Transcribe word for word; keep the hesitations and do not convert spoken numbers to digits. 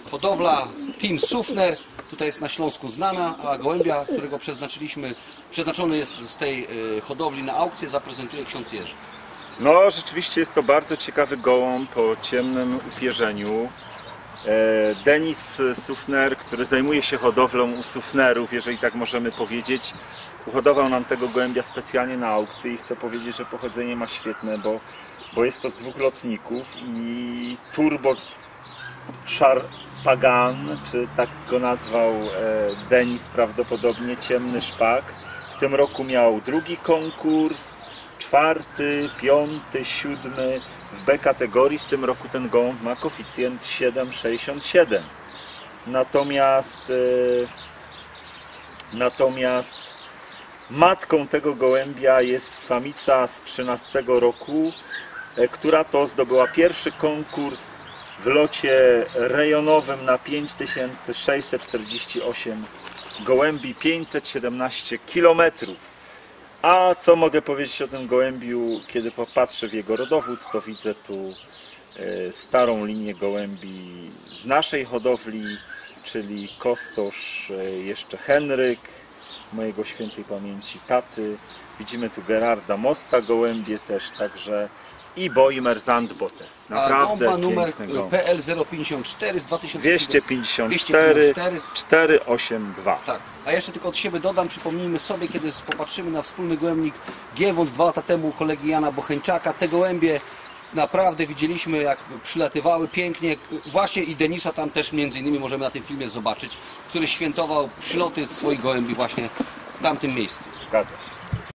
hodowla Team Suffner, tutaj jest na Śląsku znana, a gołębia, którego przeznaczyliśmy, przeznaczony jest z tej hodowli na aukcję, zaprezentuje ksiądz Jerzy. No, rzeczywiście jest to bardzo ciekawy gołąb o ciemnym upierzeniu. Denis Suffner, który zajmuje się hodowlą u Suffnerów, jeżeli tak możemy powiedzieć, uhodował nam tego gołębia specjalnie na aukcję i chcę powiedzieć, że pochodzenie ma świetne, bo, bo jest to z dwóch lotników i Turbo Pagan, czy tak go nazwał Denis prawdopodobnie, ciemny szpak. W tym roku miał drugi konkurs, czwarty, piąty, siódmy w B kategorii. W tym roku ten gołąb ma koeficjent siedem przecinek sześćdziesiąt siedem. Natomiast natomiast matką tego gołębia jest samica z trzynastego roku, która to zdobyła pierwszy konkurs w locie rejonowym na pięć tysięcy sześćset czterdzieści osiem gołębi, pięćset siedemnaście kilometrów. A co mogę powiedzieć o tym gołębiu, kiedy popatrzę w jego rodowód, to widzę tu starą linię gołębi z naszej hodowli, czyli Kostosz, jeszcze Henryk, mojego świętej pamięci taty. Widzimy tu Gerarda Mosta gołębie też, także i Boimer Zandbote. Naprawdę a numer gołąb. P L zero pięćdziesiąt cztery z dwa tysiące dwieście pięćdziesiąt cztery czterysta osiemdziesiąt dwa. Tak. A jeszcze tylko od siebie dodam, przypomnijmy sobie, kiedy popatrzymy na wspólny gołębnik Giewont dwa lata temu u kolegi Jana Bocheńczaka, te gołębie naprawdę widzieliśmy, jak przylatywały pięknie. Właśnie i Denisa tam też między innymi możemy na tym filmie zobaczyć, który świętował przyloty swoich gołębi właśnie w tamtym miejscu. Zgadza się.